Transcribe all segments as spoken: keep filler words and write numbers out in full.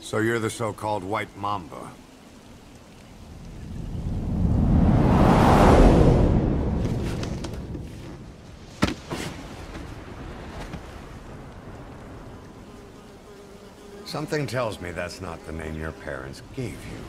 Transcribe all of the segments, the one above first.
So you're the so-called White Mamba. Something tells me that's not the name your parents gave you.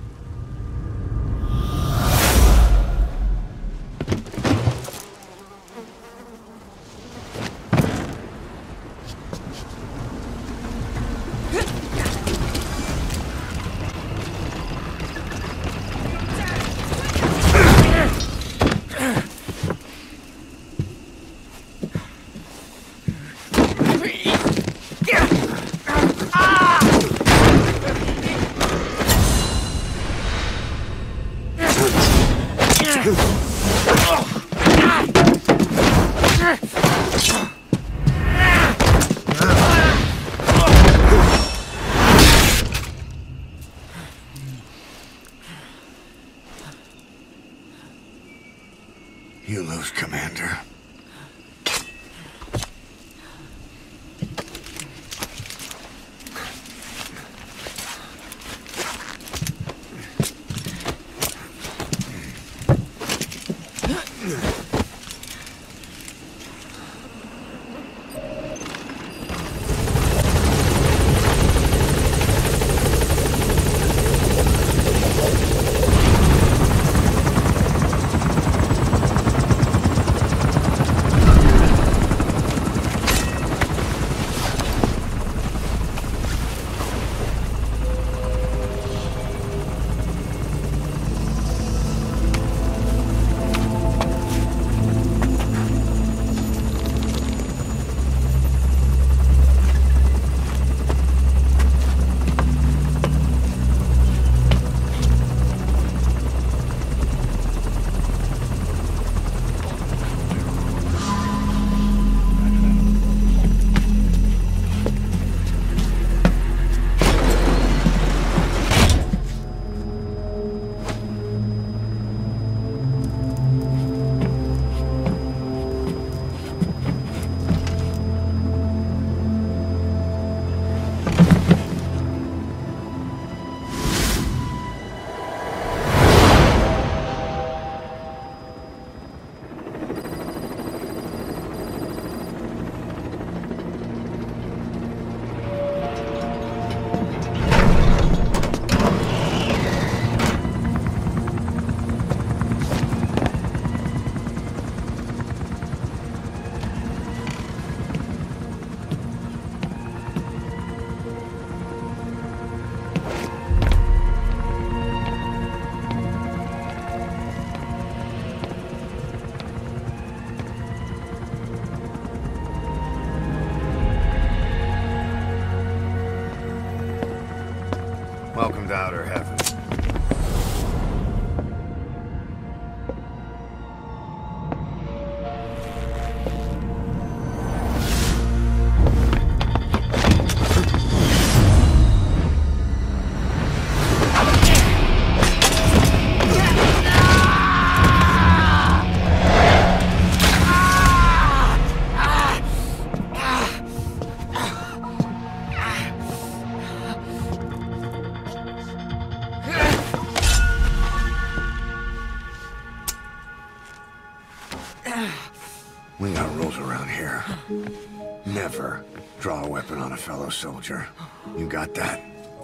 You lose, Commander. Welcome to outer heaven. We got rules around here. Never draw a weapon on a fellow soldier. You got that?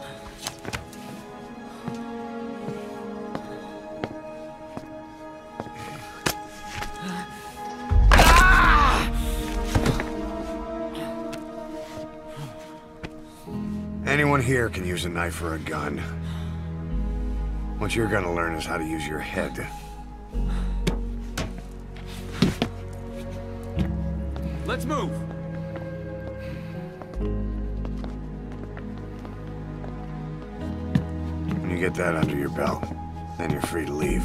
Anyone here can use a knife or a gun. What you're gonna learn is how to use your head. Let's move! When you get that under your belt, then you're free to leave.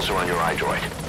sensor on your iDroid.